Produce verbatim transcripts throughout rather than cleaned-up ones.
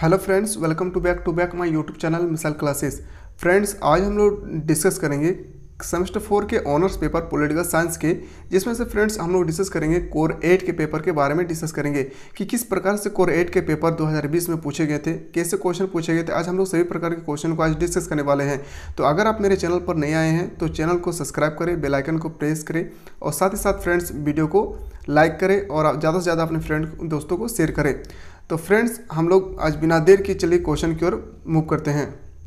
Hello friends, welcome to back to back my YouTube channel Misal classes. Friends, आज हम लोग discuss करेंगे semester four के ऑनर्स पेपर पॉलिटिकल साइंस के, जिसमें से फ्रेंड्स हम लोग डिस्कस करेंगे कोर एट के पेपर के बारे में डिस्कस करेंगे कि किस प्रकार से कोर एट के पेपर दो हज़ार बीस में पूछे गए थे, कैसे क्वेश्चन पूछे गए थे। आज हम लोग सभी प्रकार के क्वेश्चन को आज डिस्कस करने वाले हैं। तो अगर आप मेरे चैनल पर नए आए हैं तो चैनल को सब्सक्राइब करें, बेल आइकन को प्रेस करें और साथ ही साथ फ्रेंड्स वीडियो को लाइक करें और ज़्यादा से ज़्यादा अपने फ्रेंड दोस्तों को शेयर करें। तो फ्रेंड्स, हम लोग आज बिना देर की चलिए क्वेश्चन की ओर मूव करते हैं।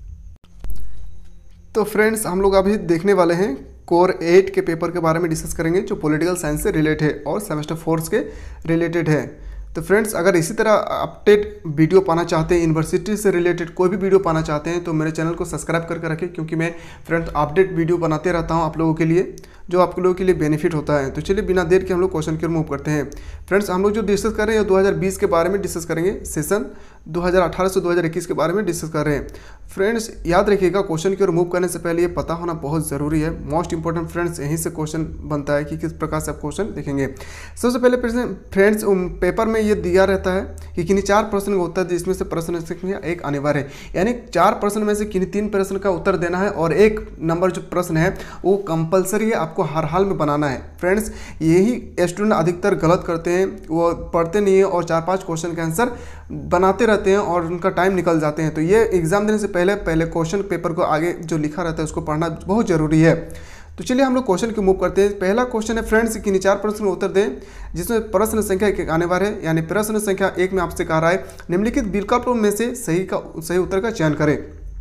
तो फ्रेंड्स, हम लोग अभी देखने वाले हैं कोर एट के पेपर के बारे में डिस्कस करेंगे जो पॉलिटिकल साइंस से रिलेटेड है और सेमेस्टर फोर्स के रिलेटेड है। तो फ्रेंड्स, अगर इसी तरह अपडेट वीडियो पाना चाहते हैं, यूनिवर्सिटी से रिलेटेड कोई भी वीडियो पाना चाहते हैं तो मेरे चैनल को सब्सक्राइब करके रखें, क्योंकि मैं फ्रेंड्स अपडेट वीडियो बनाते रहता हूं आप लोगों के लिए, जो आप लोगों के लिए बेनिफिट होता है। तो चलिए बिना देर के हम लोग क्वेश्चन की ओर मूव करते हैं। फ्रेंड्स, हम लोग जो डिस्कस कर रहे हैं दो हज़ार बीस के बारे में डिस्कस करेंगे, सेशन दो हज़ार अठारह से दो हज़ार इक्कीस के बारे में डिस्कस कर रहे हैं। फ्रेंड्स, याद रखिएगा, क्वेश्चन की ओर मूव करने से पहले ये पता होना बहुत ज़रूरी है। मोस्ट इंपॉर्टेंट फ्रेंड्स, यहीं से क्वेश्चन बनता है कि किस प्रकार से आप क्वेश्चन देखेंगे। सबसे पहले फ्रेंड्स, पेपर में ये दिया रहता है कि किन्हीं चार प्रश्न का उत्तर, जिसमें से प्रश्न संख्या एक अनिवार्य है, यानी चार प्रश्न में से किन्हीं तीन प्रश्न का उत्तर देना है और एक नंबर जो प्रश्न है वो कंपलसरी है, आपको हर हाल में बनाना है। फ्रेंड्स, यही स्टूडेंट अधिकतर गलत करते हैं, वो पढ़ते नहीं है और चार पांच क्वेश्चन के आंसर बनाते रहते हैं और उनका टाइम निकल जाते हैं। तो ये एग्जाम देने से पहले पहले क्वेश्चन पेपर को आगे जो लिखा रहता है उसको पढ़ना बहुत जरूरी है। तो चलिए हम लोग क्वेश्चन की मूव करते हैं। पहला क्वेश्चन है फ्रेंड्स कि चार प्रश्न का उत्तर दें, जिसमें प्रश्न संख्या एक अनिवार्य है, यानी प्रश्न संख्या एक में आपसे कह रहा है निम्नलिखित विकल्पों में से सही का सही उत्तर का चयन करें।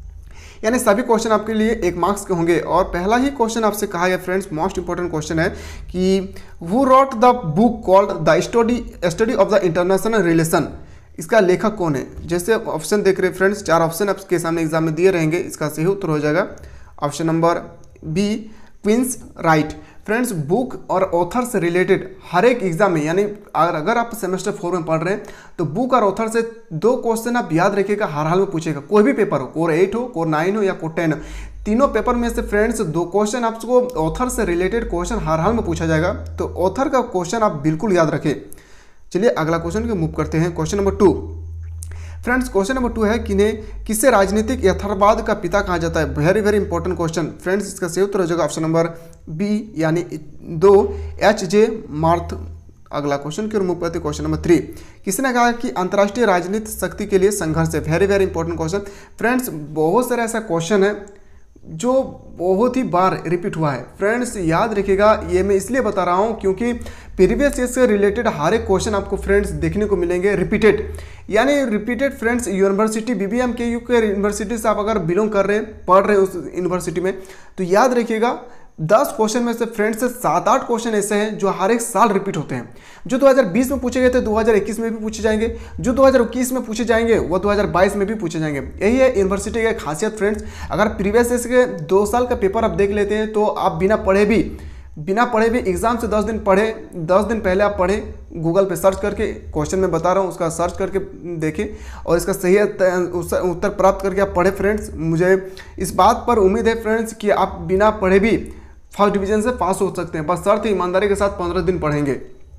यानी सभी क्वेश्चन आपके लिए एक मार्क्स के होंगे। और पहला ही क्वेश्चन आपसे कहा गया फ्रेंड्स, मोस्ट इंपॉर्टेंट क्वेश्चन है कि who wrote the book called the study study of the international relation. इसका लेखक कौन है? जैसे ऑप्शन देख रहे हैं फ्रेंड्स, चार ऑप्शन आपके सामने एग्जाम में दिए रहेंगे, इसका सही उत्तर हो जाएगा option number B, Quincy Wright. Friends, book और ऑथर से रिलेटेड हर एक एग्जाम में, यानी अगर अगर आप सेमेस्टर फोर में पढ़ रहे हैं तो बुक और ऑथर से दो क्वेश्चन आप याद रखिएगा, हर हाल में पूछेगा। कोई भी पेपर हो, कोर एट हो, कोर नाइन हो या कोर टेन हो, तीनों पेपर में से फ्रेंड्स दो क्वेश्चन आपको ऑथर से रिलेटेड क्वेश्चन हर हाल में पूछा जाएगा। तो ऑथर का क्वेश्चन आप बिल्कुल याद रखें। चलिए अगला क्वेश्चन को मूव करते हैं। Question number two friends, question number two है किन्हें किसे राजनीतिक यथार्थवाद का पिता कहा जाता है? Very very important question friends, इसका सही उत्तर हो जाएगा ऑप्शन नंबर बी, यानी दो, एच जे मार्थ। अगला क्वेश्चन की ओर मूव करते हैं। क्वेश्चन नंबर थ्री, किसने कहा कि अंतर्राष्ट्रीय राजनीतिक शक्ति के लिए संघर्ष है? Very very important question friends, बहुत सारा ऐसा क्वेश्चन है जो बहुत ही बार रिपीट हुआ है। फ्रेंड्स, याद रखिएगा, ये मैं इसलिए बता रहा हूँ क्योंकि प्रीवियस ईयर से रिलेटेड हर एक क्वेश्चन आपको फ्रेंड्स देखने को मिलेंगे रिपीटेड, यानी repeated. Friends, university BBM K U के यूनिवर्सिटी से आप अगर बिलोंग कर रहे हैं, पढ़ रहे हैं उस यूनिवर्सिटी में, तो याद रखिएगा दस क्वेश्चन में से फ्रेंड्स से सात आठ क्वेश्चन ऐसे हैं जो हर एक साल रिपीट होते हैं। जो दो हज़ार बीस में पूछे गए थे दो हज़ार इक्कीस में भी पूछे जाएंगे, जो दो हज़ार इक्कीस में पूछे जाएंगे वो दो हज़ार बाईस में भी पूछे जाएंगे। यही है यूनिवर्सिटी की खासियत फ्रेंड्स। अगर प्रीवियस ईयर के दो साल का पेपर आप देख लेते हैं तो आप बिना पढ़े भी बिना पढ़े भी एग्जाम से दस दिन पढ़े दस दिन पहले आप पढ़े, गूगल पे सर्च करके, क्वेश्चन में बता रहा हूँ उसका सर्च करके देखें और इसका सही उत्तर प्राप्त करके आप पढ़े। फ्रेंड्स, मुझे इस बात पर उम्मीद है फ्रेंड्स कि आप बिना पढ़े भी फर्स्ट डिवीजन से पास हो सकते हैं, बस शर्त ईमानदारी के साथ पंद्रह दिन पढ़ेंगे।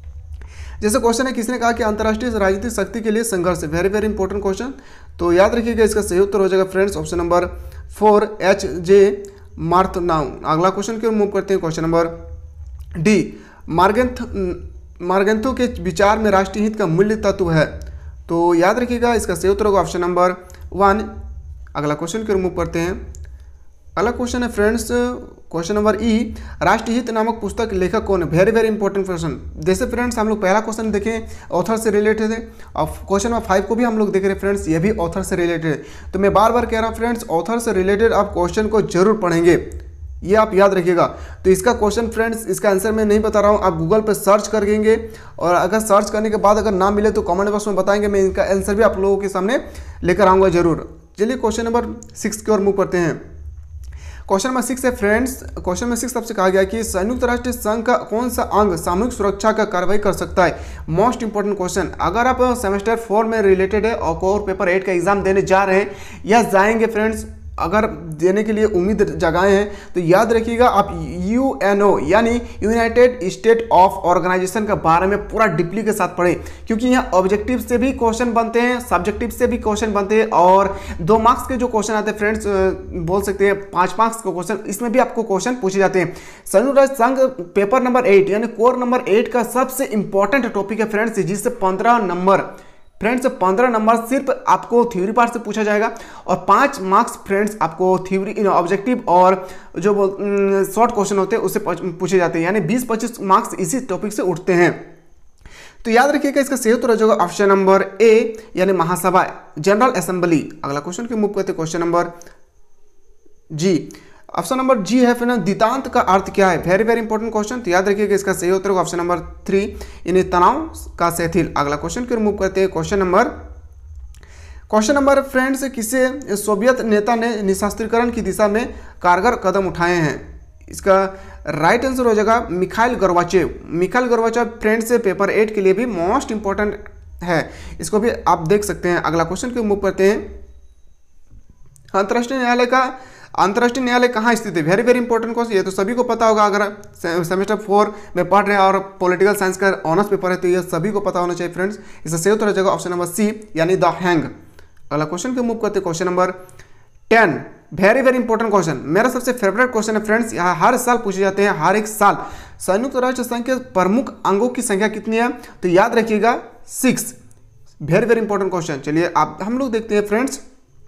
जैसे क्वेश्चन है किसने कहा कि अंतर्राष्ट्रीय राजनीतिक शक्ति के लिए संघर्ष है? Very very important question. तो याद रखिएगा, इसका सही उत्तर हो जाएगा friends option number four, H J Morgenthau now. अगला क्वेश्चन की ओर मूव करते हैं। Question number D, Morgenthau Morgenthau के विचार में राष्ट्रीय हित का मूल्य तत्व है? तो याद रखिएगा, इसका सही उत्तर होगा ऑप्शन नंबर वन। अगला क्वेश्चन की ओर मूव करते हैं। अगला क्वेश्चन है फ्रेंड्स, क्वेश्चन नंबर ई, राष्ट्रीय हित नामक पुस्तक लेखक कौन है? Very very important question. जैसे फ्रेंड्स हम लोग पहला क्वेश्चन देखें ऑथर से रिलेटेड है, और क्वेश्चन नंबर फाइव को भी हम लोग देख रहे हैं फ्रेंड्स, ये भी ऑथर से रिलेटेड है। तो मैं बार बार कह रहा हूँ फ्रेंड्स, ऑथर से रिलेटेड आप क्वेश्चन को जरूर पढ़ेंगे, ये आप याद रखिएगा। तो इसका क्वेश्चन फ्रेंड्स, इसका आंसर मैं नहीं बता रहा हूँ, आप गूगल पर सर्च करेंगे और अगर सर्च करने के बाद अगर ना मिले तो कमेंट बॉक्स में बताएंगे, मैं इनका आंसर भी आप लोगों के सामने लेकर आऊँगा जरूर। चलिए क्वेश्चन नंबर सिक्स की ओर मूव करते हैं। क्वेश्चन नंबर सिक्स है फ्रेंड्स, क्वेश्चन नंबर सिक्स आपसे कहा गया कि संयुक्त राष्ट्र संघ का कौन सा अंग सामूहिक सुरक्षा का कार्रवाई कर सकता है? Most important question. अगर आप सेमेस्टर फोर में रिलेटेड है और कोर पेपर एट का एग्जाम देने जा रहे हैं या जाएंगे फ्रेंड्स, अगर देने के लिए उम्मीद जगाए हैं तो याद रखिएगा आप यू एन ओ यानी यूनाइटेड स्टेट ऑफ ऑर्गेनाइजेशन के बारे में पूरा डीपली के साथ पढ़ें, क्योंकि यहाँ ऑब्जेक्टिव से भी क्वेश्चन बनते हैं, सब्जेक्टिव से भी क्वेश्चन बनते हैं और दो मार्क्स के जो क्वेश्चन आते हैं फ्रेंड्स, बोल सकते हैं पाँच मार्क्स के क्वेश्चन, इसमें भी आपको क्वेश्चन पूछे जाते हैं। संयुक्त राष्ट्र संघ पेपर नंबर एट यानी कोर नंबर एट का सबसे इंपॉर्टेंट टॉपिक है फ्रेंड्स, जिससे पंद्रह नंबर फ्रेंड्स पंद्रह नंबर सिर्फ आपको थ्योरी पार्ट से पूछा जाएगा और पाँच मार्क्स फ्रेंड्स आपको थ्योरी ऑब्जेक्टिव और जो शॉर्ट क्वेश्चन होते हैं उससे पूछे जाते हैं, यानी बीस पच्चीस मार्क्स इसी टॉपिक से उठते हैं। तो याद रखिएगा इसका सही उत्तर हो जाएगा ऑप्शन नंबर ए यानी महासभा, जनरल असेंबली। अगला क्वेश्चन की मूव करते हैं question number G. Option number G है फिर दितांत का अर्थ क्या है, वेरी वेरी इंपॉर्टेंट क्वेश्चन। तो याद रखिएगा इसका सही उत्तर होगा ऑप्शन नंबर थ्री यानी तनाव का शिथिल। अगला क्वेश्चन की मूव करते हैं question number question number friends, किसे सोवियत नेता ने निशस्त्रीकरण की दिशा में कारगर कदम उठाए हैं? इसका राइट आंसर हो जाएगा Mikhail Gorbachev. Mikhail Gorbachev friends paper eight के लिए भी मोस्ट इंपॉर्टेंट है, इसको भी आप देख सकते हैं। अगला क्वेश्चन की मूव करते हैं, अंतर्राष्ट्रीय न्यायालय का अंतर्राष्ट्रीय न्यायालय कहाँ स्थित है? वेरी वेरी इंपॉर्टेंट क्वेश्चन, ये तो सभी को पता होगा, अगर सेमेस्टर फोर में पढ़ रहे हैं और पॉलिटिकल साइंस का ऑनर्स पेपर है तो ये सभी को पता होना चाहिए फ्रेंड्स। इसका सही उत्तर हो जाएगा ऑप्शन नंबर सी यानी द हैंग। अगला क्वेश्चन की मूव करते हैं question number ten, very very important question, मेरा सबसे फेवरेट क्वेश्चन है फ्रेंड्स, यहाँ हर साल पूछे जाते हैं, हर एक साल। संयुक्त राष्ट्र संघ के प्रमुख अंगों की संख्या कितनी है? तो याद रखिएगा six, very very important question. चलिए आप हम लोग देखते हैं फ्रेंड्स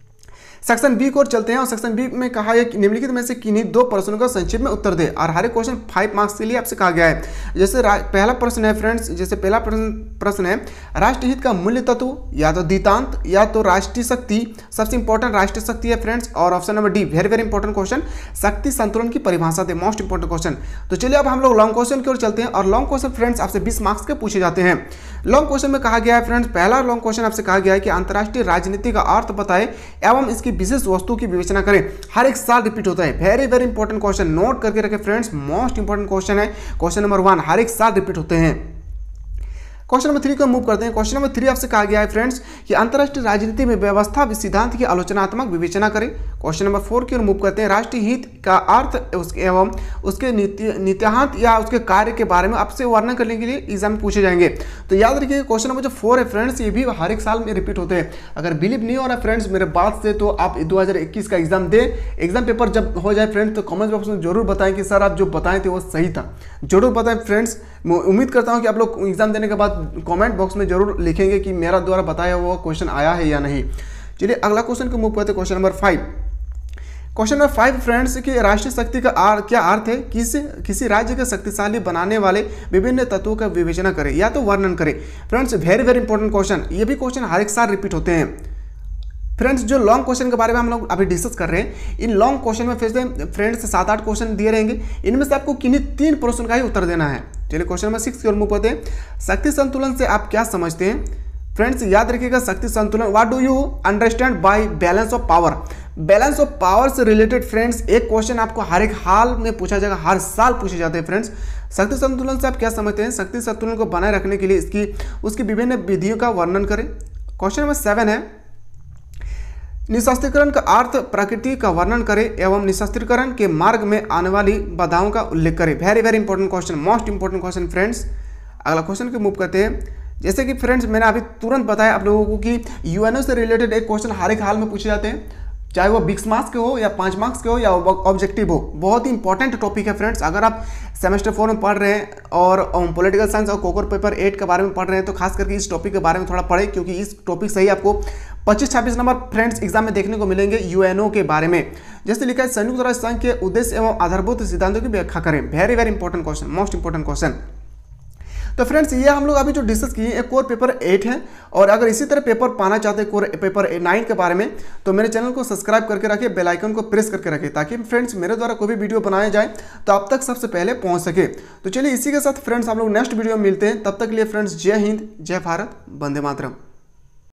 सेक्शन बी को चलते हैं और सेक्शन बी में कहा है कि निम्नलिखित में से किन्हीं दो प्रश्नों का संक्षेप में उत्तर दे, और हर एक क्वेश्चन फाइव मार्क्स के लिए आपसे कहा गया है। जैसे पहला प्रश्न है फ्रेंड्स, जैसे पहला प्रश्न प्रश्न है राष्ट्रहित का मूल्य तत्व, या तो दितांत या तो राष्ट्रीय शक्ति, सबसे इंपॉर्टेंट राष्ट्रीय शक्ति है फ्रेंड्स। और option number D very very important question, शक्ति संतुलन की परिभाषा दे, मोस्ट इंपॉर्टेंट क्वेश्चन। तो चलिए अब हम लोग लॉन्ग क्वेश्चन की ओर चलते हैं और लॉन्ग क्वेश्चन फ्रेंड्स आपसे बीस मार्क्स के पूछे जाते हैं। लॉन्ग क्वेश्चन में कहा गया है फ्रेंड्स, पहला लॉन्ग क्वेश्चन आपसे कहा गया है कि अंतर्राष्ट्रीय राजनीति का अर्थ बताए एवं इसकी विशेष वस्तु की विवेचना करें। हर एक साल रिपीट होता है, very very important question, note करके रखें फ्रेंड्स, मोस्ट इंपॉर्टेंट क्वेश्चन है। क्वेश्चन नंबर वन हर एक साल रिपीट होते हैं। क्वेश्चन नंबर थ्री को मूव करते हैं। क्वेश्चन नंबर थ्री आपसे कहा गया है फ्रेंड्स कि अंतर्राष्ट्रीय राजनीति में व्यवस्था सिद्धांत की आलोचनात्मक विवेचना करें। क्वेश्चन नंबर फोर की ओर मूव करते हैं, राष्ट्रीय हित का अर्थ उसके एवं उसके नीति नीतिहांत या उसके कार्य के बारे में आपसे वर्णन करने के लिए एग्जाम में पूछे जाएंगे। तो याद रखिए क्वेश्चन नंबर जो फोर है फ्रेंड्स, ये भी हर एक साल में रिपीट होते हैं। अगर बिलीव नहीं हो रहा फ्रेंड्स मेरे बात से, तो आप दो हज़ार इक्कीस का एग्जाम दें, एग्जाम पेपर जब हो जाए फ्रेंड्स तो कमेंट बॉक्स में जरूर बताएं कि सर आप जो बताए थे वो सही था, जरूर बताएं फ्रेंड्स। मैं उम्मीद करता हूं कि आप लोग एग्जाम देने के बाद कमेंट बॉक्स में जरूर लिखेंगे कि मेरा द्वारा बताया हुआ क्वेश्चन आया है या नहीं। चलिए अगला क्वेश्चन को मूव करते हैं, question number five. Question number five friends कि राष्ट्रीय शक्ति का आर, क्या अर्थ है? किसी किसी राज्य को शक्तिशाली बनाने वाले विभिन्न तत्वों का विवेचना करें या तो वर्णन करें। Friends very very important question, ये भी क्वेश्चन हर एक साल रिपीट होते हैं। फ्रेंड्स जो लॉन्ग क्वेश्चन के बारे में हम लोग अभी डिस्कस कर रहे हैं, इन लॉन्ग क्वेश्चन में फिर से फ्रेंड्स सात आठ क्वेश्चन दिए रहेंगे, इनमें से आपको किन्हीं तीन प्रश्न का ही उत्तर देना है। चलिए क्वेश्चन नंबर सिक्स की ओर मूव करते हैं, शक्ति संतुलन से आप क्या समझते हैं? फ्रेंड्स याद रखिएगा शक्ति संतुलन, what do you understand by balance of power? Balance of power से रिलेटेड फ्रेंड्स एक क्वेश्चन आपको हर एक हाल में पूछा जाएगा, हर साल पूछे जाते हैं फ्रेंड्स। शक्ति संतुलन से आप क्या समझते हैं? शक्ति संतुलन को बनाए रखने के लिए इसकी उसकी विभिन्न विधियों का वर्णन करें। क्वेश्चन नंबर सेवन है, निशस्त्रीकरण का अर्थ प्रकृति का वर्णन करें एवं निशस्त्रीकरण के मार्ग में आने वाली बाधाओं का उल्लेख करें। Very very important question, most important question friends. अगला क्वेश्चन को मूव करते हैं, जैसे कि फ्रेंड्स मैंने अभी तुरंत बताया आप लोगों को कि यूएनओ से रिलेटेड एक क्वेश्चन हर एक हाल में पूछे जाते हैं, चाहे वो बीस मार्क्स के हो या पाँच मार्क्स के हो या ऑब्जेक्टिव हो। बहुत ही इंपॉर्टेंट टॉपिक है फ्रेंड्स। अगर आप सेमेस्टर फोर में पढ़ रहे हैं और पॉलिटिकल साइंस और कोर पेपर एट के बारे में पढ़ रहे हैं तो खास करके इस टॉपिक के बारे में थोड़ा पढ़ें, क्योंकि इस टॉपिक से ही आपको पच्चीस छब्बीस नंबर फ्रेंड्स एग्जाम में देखने को मिलेंगे यूएनओ के बारे में। जैसे लिखा है संयुक्त राष्ट्र संघ के उद्देश्य एवं आधारभूत सिद्धांतों की व्याख्या करें। Very very important question, most important question. तो फ्रेंड्स ये हम लोग अभी जो डिस्कस किए एक कोर पेपर एट है, और अगर इसी तरह पेपर पाना चाहते हैं कोर पेपर नाइन के बारे में तो मेरे चैनल को सब्सक्राइब करके रखिए, बेल आइकन को प्रेस करके रखिए, ताकि फ्रेंड्स मेरे द्वारा कोई भी वीडियो बनाया जाए तो आप तक सबसे पहले पहुंच सके। तो चलिए इसी के साथ फ्रेंड्स हम लोग नेक्स्ट वीडियो में मिलते हैं, तब तक के लिए फ्रेंड्स जय हिंद, जय भारत, वंदे मातरम।